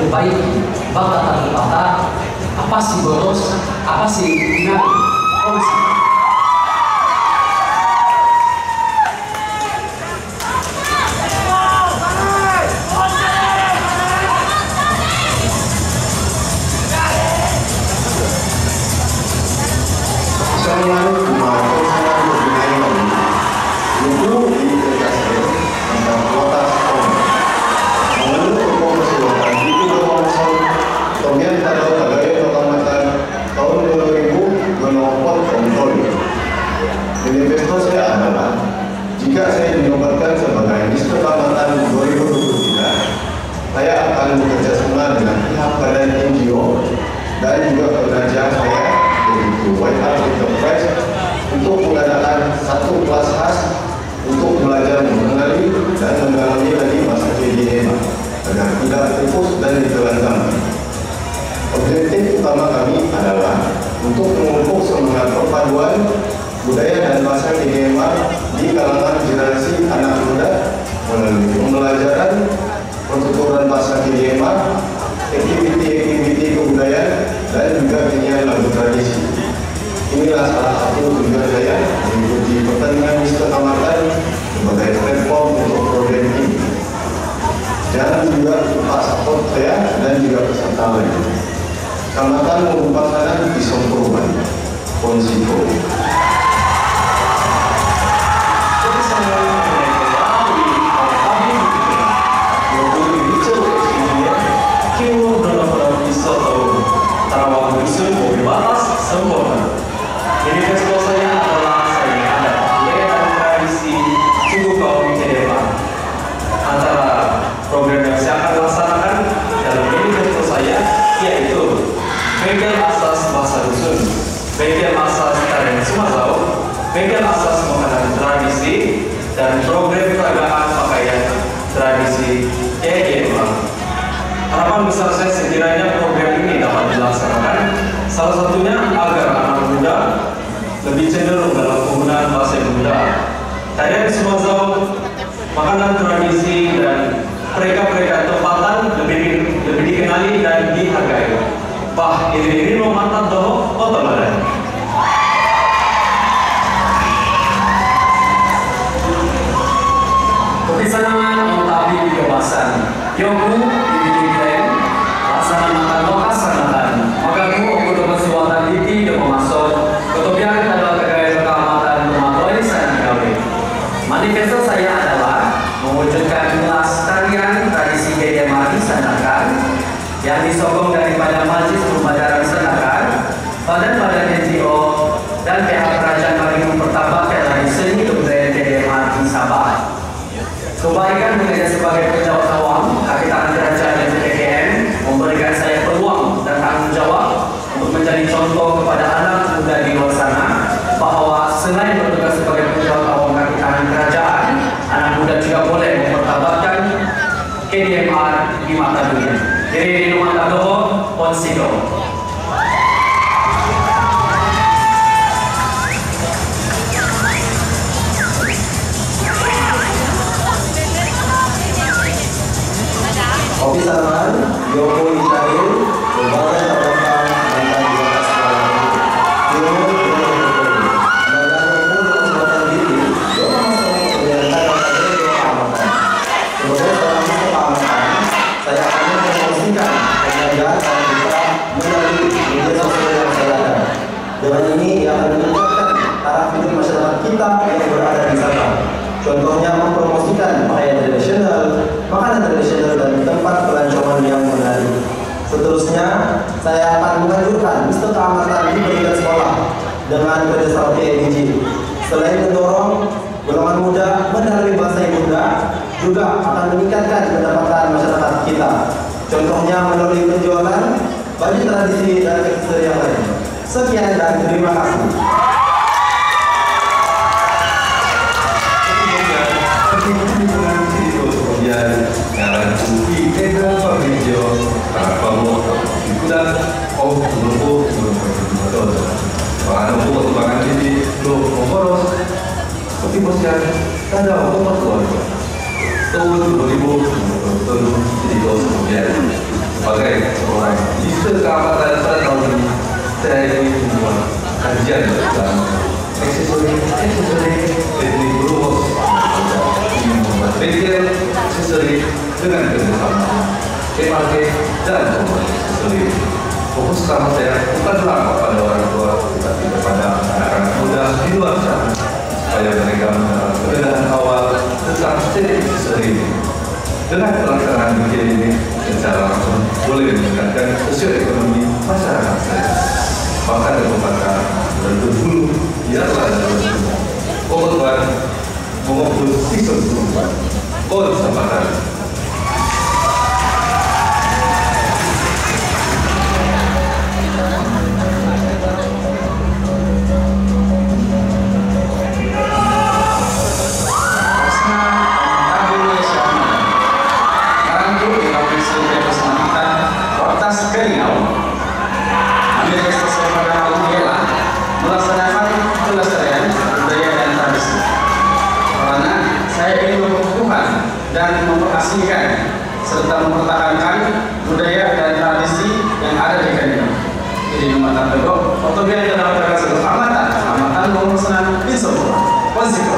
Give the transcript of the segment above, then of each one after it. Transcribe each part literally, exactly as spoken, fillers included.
diperbaiki. Bakat atau bakat, apa sih boros, apa sih dinamik, kondisi. Manifesto saya adalah, jika saya dinobatkan sebagai Mister Kecamatan dua ribu dua puluh tiga, saya akan bekerja sama dengan pihak badan N G O dan juga pengajar saya, yaitu White Heart Enterprise, untuk mengadakan satu kelas khas untuk belajar mengenali dan mendalami lagi bahasa K D M agar tidak terpus dan ditelanjang. Objektif utama kami adalah untuk memupuk semangat perpaduan budaya dan bahasa K D M di kalangan generasi anak muda melalui pembelajaran, pertuturan bahasa K D M, aktiviti-aktiviti kebudayaan, dan juga penyanyian lagu tradisi. Inilah salah satu tujuan saya mengikuti pertandingan Mister Kecamatan sebagai platform untuk program ini. Jangan juga lupa support saya dan juga peserta lain. Kecamatan merupakan pisau perubahan, konsiko. Manifesto saya adalah saya ada budaya dan tradisi suku kaum K D M. Antara program yang saya akan laksanakan dalam manifesto saya yaitu bengkel asas bahasa dusun, bengkel asas tarian Sumazau, bengkel asas makanan tradisi, dan program peragaan pakaian tradisi K D M. Harapan besar saya sekiranya program ini dapat dilaksanakan, salah satunya agar anak muda lebih cenderung dalam penggunaan bahasa Bunda. Tarian Sumazau, makanan tradisi, dan mereka-mereka tempatan lebih lebih dikenali dan dihargai. Bah, ini ini mantap doh, foto badan. Kebisangan mentapi di kebasan, yoku dibikin klaim, laksanakan laksanakan. Maka ku aku dapat suatan diti dan memasuk ketopian adalah terkait keamatan rumah tulisan kawin. Manifesto saya adalah mewujudkan kelas tarian tradisi K D M Sandakan yang disokong daripada Majelis Pembelajaran Sandakan, badan-badan N G O, dan pihak kerajaan bagi mempertabatkan dari seni kebudayaan K D M di Sabah. Kebaikan bekerja sebagai penjawab awam, kaki tangan kerajaan dan K D M memberikan saya peluang dan tanggung jawab untuk menjadi contoh kepada anak muda di luar sana bahwa selain bertugas sebagai penjawab awam kaki tangan kerajaan, anak muda juga boleh mempertabatkan K D M di mata dunia. Jadi di rumah Tadoho, Ponsido. Kopi Salman, Yoko Israel, Lembaga Terdepan, mantan juara sekolah Timur, Timur, Lembaga Hukum dan Kesempatan Diri, Yoko Masalah Kegiatan Akademi Keamatan. Sebagai seorang keamatan, saya akan mempromosikan pengajar dan kita melalui media sosial yang saya ada. Dengan ini, ia akan meningkatkan taraf hidup masyarakat kita yang berada di sana. Contohnya mempromosikan pakaian tradisional, makanan tradisional, dan tempat pelancongan yang menarik. Seterusnya, saya akan menganjurkan Mister Keamatan di pendidikan sekolah dengan kerjasama P M I J. Selain mendorong golongan muda mendalami bahasa ibunda, juga akan meningkatkan pendapatan masyarakat kita. Contohnya melalui penjualan baju tradisi dan aksesoris yang lain. Sekian dan terima kasih. Ngaran Uki Eda Fabrizio para pamor ikutan oh menunggu menunggu bahkan untuk perkembangan ini lo memboros tapi bosnya tanda untuk keluarga tahun dua ribu dua puluh jadi dos kemudian sebagai seorang minister keamatan pada tahun ini, saya ingin membuat kajian tentang aksesori aksesori teknik berumur ingin membuat bagian aksesori dengan kerjasama M R T dan komponen aksesori. Fokus utama saya bukanlah kepada orang tua, tetapi kepada anak-anak muda di luar sana, supaya mereka mendapat pengenalan awal tentang teknik aksesori ini. Dengan pelaksanaan bagian ini secara langsung boleh meningkatkan sosioekonomi masyarakat saya. Bahkan ada pepatah berdulu biarlah dalam obat maupun sistem perempuan. Oh, kesempatan. Dan memperasingkan serta mempertahankan budaya dan tradisi yang ada di Kanino. Jadi Numatan Tego, Otobian dalam terkait amatan, amatan mengusahakan pisau, konsiko.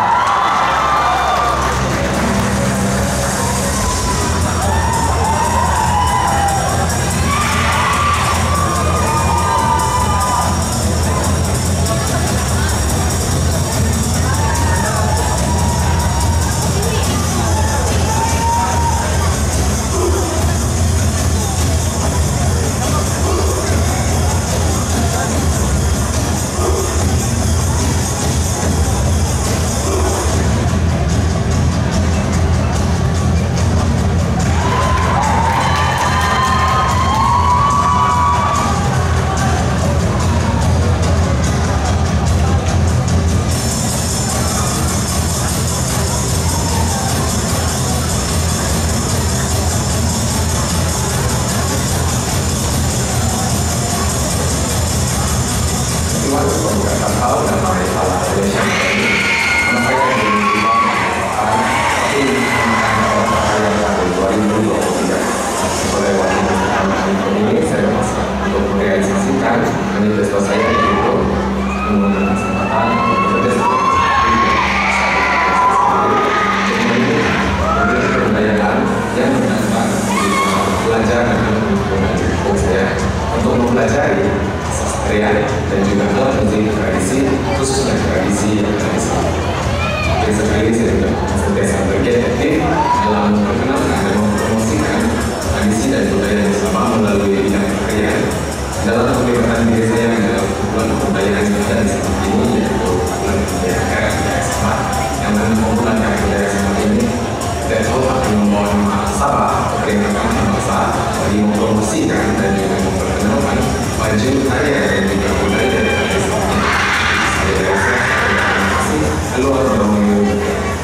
dan juga buat menjadi tradisi, khususnya tradisi yang tradisi. Jadi sekali saya juga senantiasa bergiat aktif dalam memperkenalkan dan mempromosikan tradisi dan budaya yang sama melalui bidang pekerjaan. Dalam kegiatan diri saya dalam kumpulan kebudayaan yang ada di seperti ini, yaitu kumpulan kebudayaan budaya sama, yang mana kumpulan budaya sama ini tidak tahu akan membawa nama Sabah, perkenalkan bangsa, bagi mempromosikan dan juga memperkenalkan maju karya dan juga budaya dari tradisi ini. Saya rasa terima kasih. Lalu ada mengingat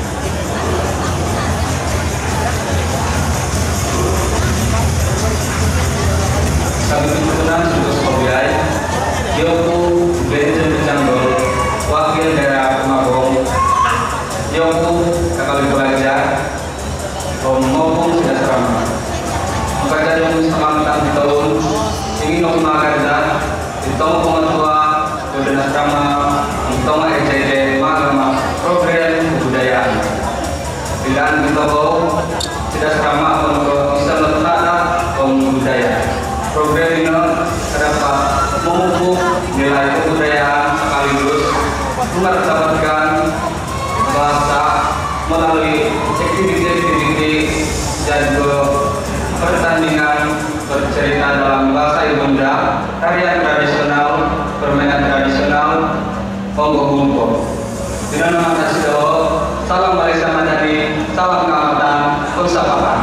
kami kebetulan sudah sebagai Yoku Benjen Canggol, wakil daerah Mabong, Yoku kakak belajar, maupun sudah serama. Maka yang semangat di tahun ingin mengadakan di tahun pengetua budaya serama, di tahun E C D magama program kebudayaan. Bila kita tahu tidak serama untuk bisa letakkan budaya. Program ini dapat memupuk nilai kebudayaan sekaligus mendapatkan bahasa melalui aktiviti-aktiviti dan pertandingan bercerita dalam bahasa ibunda, tarian tradisional, permainan tradisional, ponggo-ponggo. Dengan nama kasih doa, salam Malaysia Madani, salam keamatan, usahakan.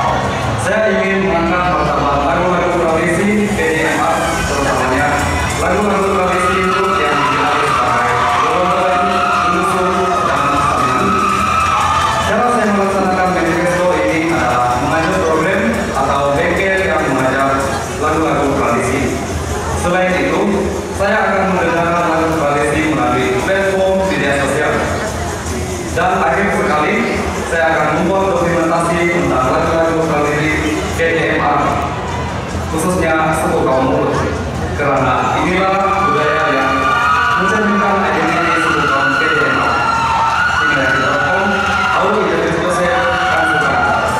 Lagu sekali saya akan membuat dokumentasi tentang lagu-lagu sendiri K D M A, khususnya suku kaum Mulut, karena inilah budaya yang mencerminkan identitas suku kaum K D M A. Ini yang kita lakukan, Aulu Idris Joseph dan Sukarno.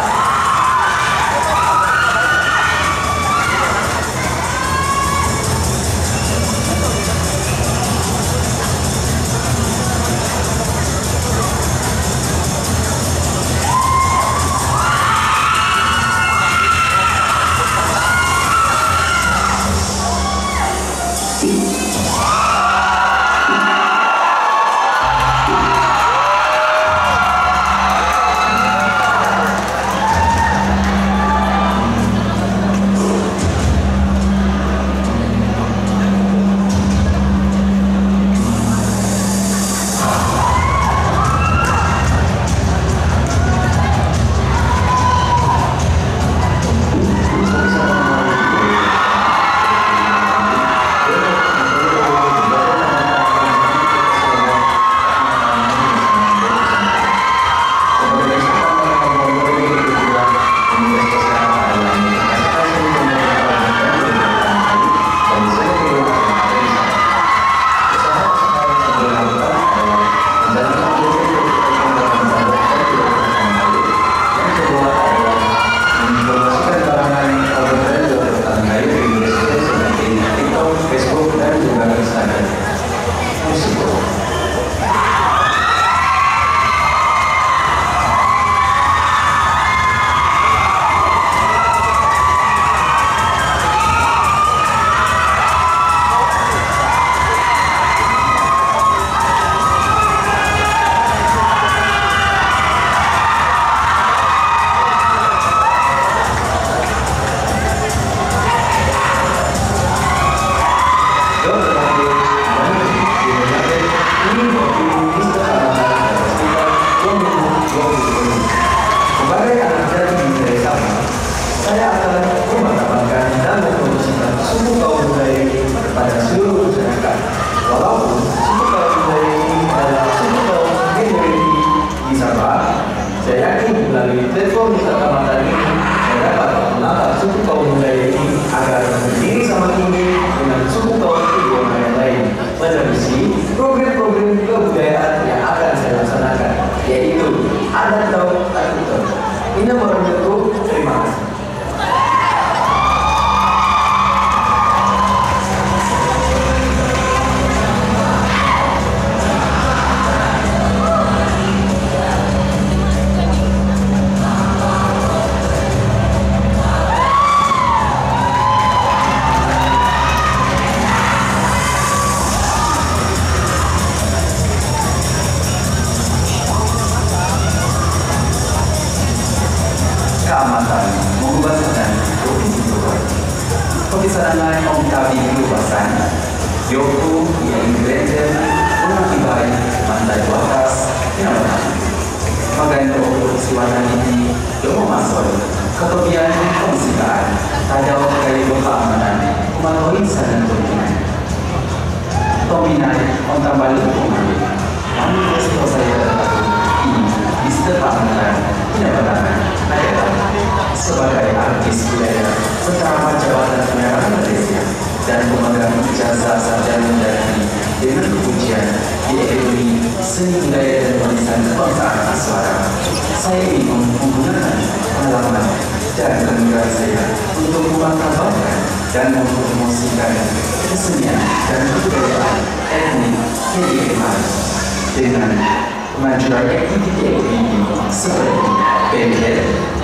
Sebagai artis budaya secara jabatan negara Malaysia dan pemegang ijazah sarjana dari dengan kepujian di Akademi Seni Budaya dan Warisan Kebangsaan Aswara, saya ingin menggunakan pengalaman dan kemampuan saya untuk memantapkan dan mempromosikan kesenian dan kebudayaan etnik K D M A dengan kemajuan aktiviti-aktiviti seperti band,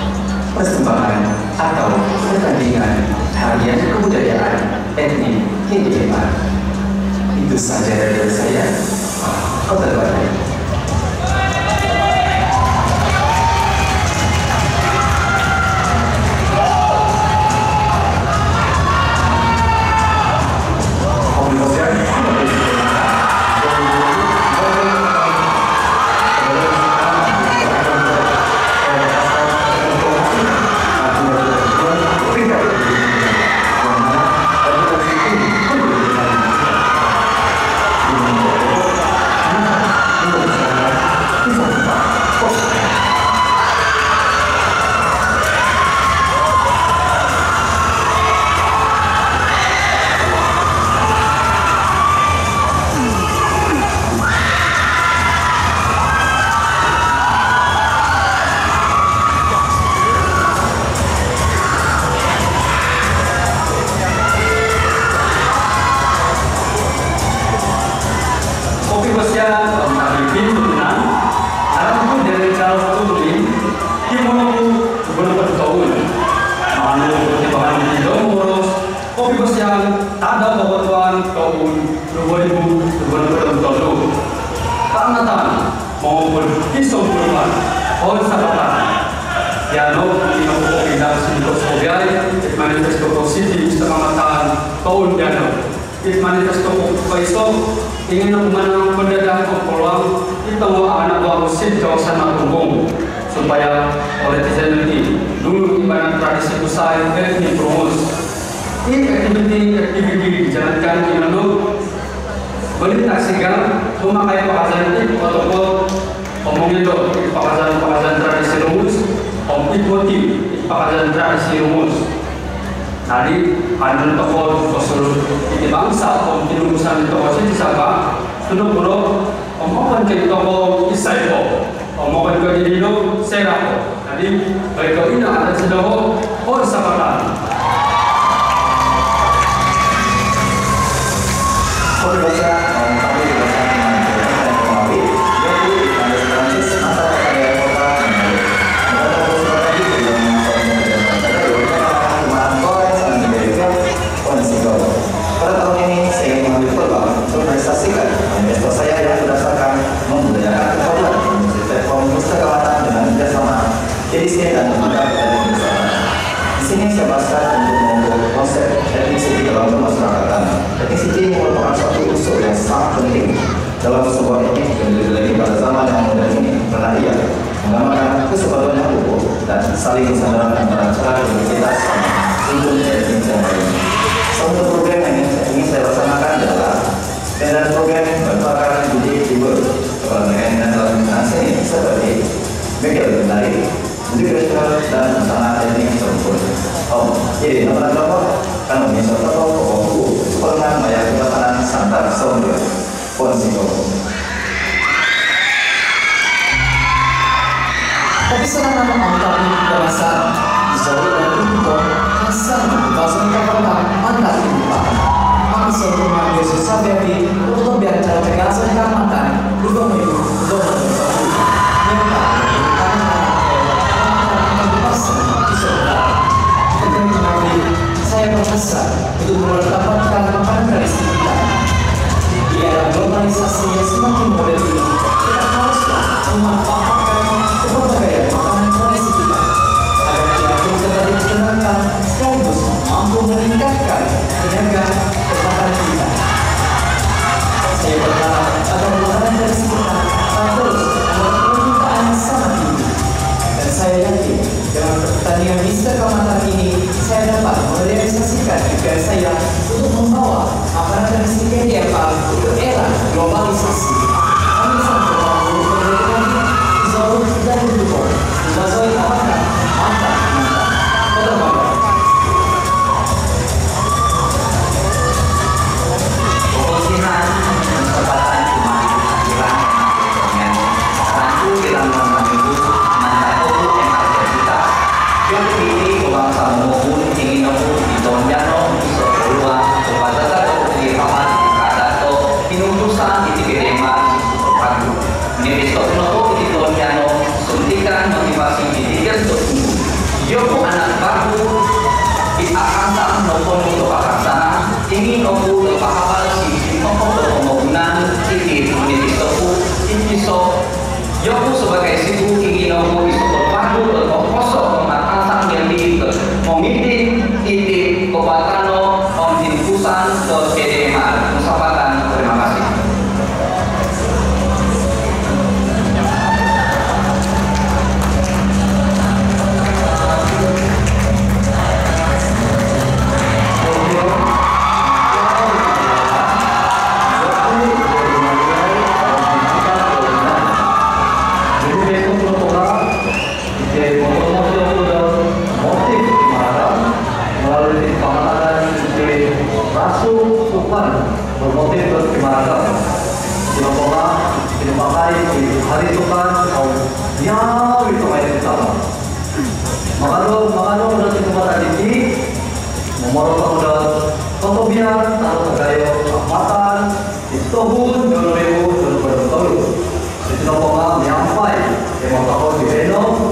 persembahan atau pertandingan harian kebudayaan etnik K D M A. Itu saja dari saya. Kota Bandung. City sa kamataan kaun dano. It manifesto ko paiso ingin na kumanang pendadak ko peluang kita wa anak wa musid kawasan Matunggung supaya politician ini dulu ibarat tradisi usai etnik promus. Ini aktiviti-aktiviti dijalankan di Manado melintasikan memakai pakaian itu ataupun omongnya dok pakaian-pakaian tradisi rumus om ikuti pakaian tradisi rumus. Tadi ada tokoh usul di bangsa om kinusan tokoh sih siapa tunduk bro om apa jadi tokoh Isaipo om apa juga jadi dok Serapo. Tadi mereka ini ada sedoho oh sabatan. Perbaca kaum kami dibaca dengan jalan dan kemawi, yaitu di Kampus Prancis masyarakat Karya Kota Manado. Menurut Kampus Prancis juga mengatur kemudian pada dua akan kemarin Kores dan Amerika Konsiko. Pada tahun ini saya ingin mengambil peluang untuk merealisasikan manifesto saya yang berdasarkan membudayakan kekaulan melalui platform Pustakawatan dengan kerjasama jadi sini dan lembaga dari bersama. Di sini saya bahaskan untuk membuat konsep etnisiti dalam kemasyarakatan. Etnisiti merupakan suatu unsur yang sangat penting dalam sebuah etnik yang lebih pada zaman yang modern ini karena ia menggambarkan kesepakatan yang utuh dan saling bersaudara antara cara identitas sama untuk etnis yang lain. Salah satu program yang ingin saya laksanakan adalah dan program merupakan didik timbul kepala daerah dan dalam seni seperti Miguel Benari, musik regional dan busana etnik tersebut. Oh, jadi teman-teman kelompok kan mengisah tokoh tokoh sekolah maya kebasahan santar sombong konsiko. Tapi selama mengantar bahasa Jawa dan Indo, asal bahasa kata antar Indo. Maka sebelum Yesus sahabat untuk biar cara tegasan kamatan, juga itu juga itu. Yang tak saya berasa untuk mendapatkan makanan tradisi kita. Di era globalisasi yang semakin modern ini, kita haruslah memanfaatkan keberagaman makanan tradisi kita agar kita terus dapat diperkenalkan sekaligus mampu meningkatkan tenaga ketahanan kita. Saya berharap agar makanan tradisi kita akan terus membuat permintaan sangat tinggi, dan saya yakin dengan pertanian Mister Kamatan ini saya dapat merealisasikan impian saya untuk membawa makanan tradisi K D M A ke era globalisasi. Kami sangat berharap untuk Zoro dan Duko, Zazoi Kamatan, mantap, mantap, betul-betul. Kemudian kesempatan cuma hilang dengan rancu hilang dengan minggu mantap itu yang ada kita. Yang ini bangsa maupun ingin aku di tahun Jano bisa keluar kepada satu di kamar kata atau inutusan di Kedema pagi. Ini besok nopo di tahun Jano suntikan motivasi didikan untuk tumbuh. Yoko anak baru di akasa nopo untuk akasa ingin nopo lepas hafal si nopo pembangunan ini menjadi topu ini so. Yoko sebagai sibu ingin nopo bisa berpadu atau kosong pematasan yang di memimpin titik Kopatano Omnibussan ke K D M A. Musafatan, terima kasih. bermotif berkemaratan Sinopoma dipakai di hari Tuhan atau yang itu main bersama. Makanya makanya udah kesempatan ini memorong udah kotobian atau kayak amatan itu pun dulu dulu dulu dulu. Sinopoma nyampai emang tahun di Reno